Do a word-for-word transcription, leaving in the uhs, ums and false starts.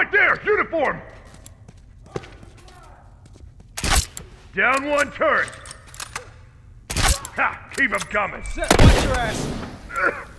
Right there! Uniform! Down one turret! Ha! Keep him coming! Set, watch your ass!